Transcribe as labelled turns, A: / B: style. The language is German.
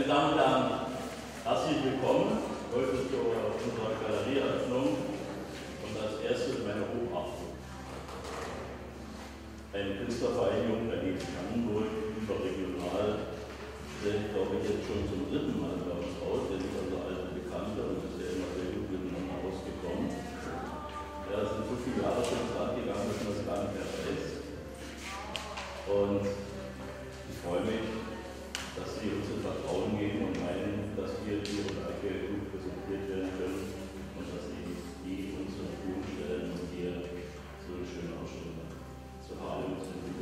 A: Meine Damen und Herren, herzlich willkommen heute zu unserer Galerieeröffnung und als erstes meine Hochachtung. Eine Künstlervereinigung Berlin-Brandenburg, überregional, sind, glaube ich, jetzt schon zum dritten Mal bei uns raus, denn ich also alte Bekannte und bisher immer sehr gut miteinander ausgekommen. Ja, es sind so viele Jahre schon ins Land gegangen, dass man das gar nicht mehr weiß. Und ich freue mich, dass Sie uns das Vertrauen geben und meinen, dass wir Ihre Werke gut präsentiert werden können und dass Sie die uns zur Verfügung stellen und hier so eine schöne Ausstellung zu haben.